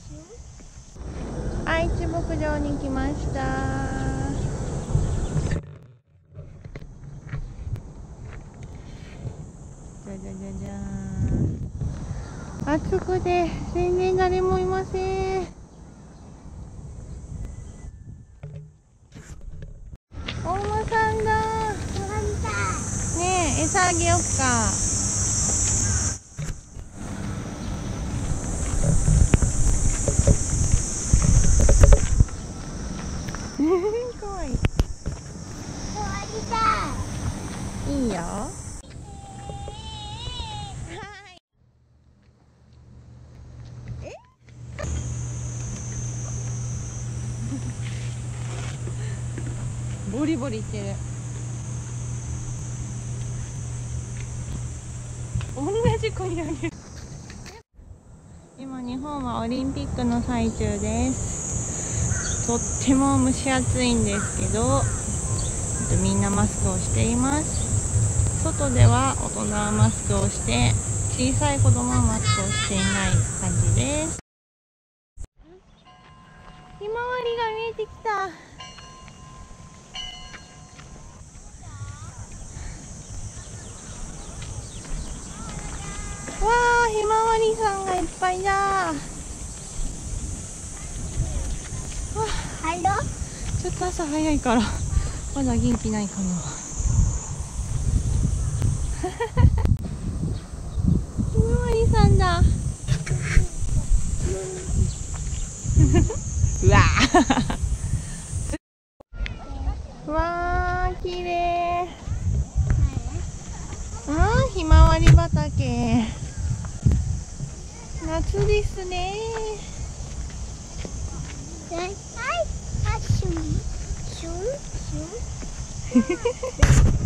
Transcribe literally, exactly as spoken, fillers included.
愛知牧場に来ました。じゃじゃじゃじゃーん。暑くて全然誰もいません。お馬さんだ。ねえ、餌あげよっか。かわいい。いいよ。え？ボリボリいってる。同じ子にあげる。今日本はオリンピックの最中です。とっても蒸し暑いんですけど、みんなマスクをしています。外では大人はマスクをして、小さい子供はマスクをしていない感じです。ひまわりが見えてきた。わあ、ひまわりさんがいっぱいだ。わあ、ちょっと朝早いからまだ元気ないかな。ひまわりさんだ。うわーわー、きれい。うん、ひまわり畑。夏ですね。はい、はい、シュンシュンシュン